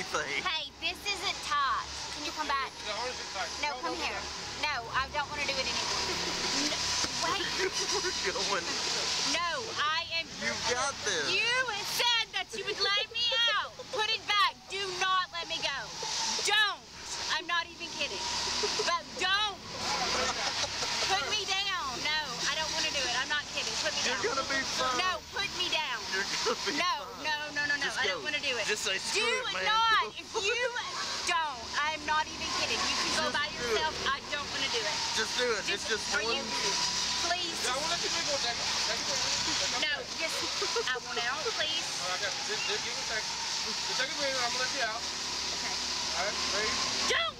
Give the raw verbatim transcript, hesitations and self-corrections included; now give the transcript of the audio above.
anything. Hey, this isn't tight. Can you come back? No, come here. No, I don't want to do it anymore. No, wait. We're going. No, I am. You got this. You said that you would let me out. Put it back. Do not let me go. Don't. I'm not even kidding. But don't. Put me down. No, I don't want to do it. I'm not kidding. Put me down. You're gonna be fine. No, put me down. You're gonna be no, fine. no, no, no, no. Just I go. don't want to do it. Just say screw do it, man. not. If you don't, I'm not even kidding. You can go Just by do yourself. it. I don't want to do it. Just do it. It's just Are one. you? Please. Yeah, I won't let you go, Jackie. Jackie, No, just I want out, please. All right, I got you. Just, just give me a second. Just take a minute. I'm gonna let you out. Okay. All right, ready? Don't.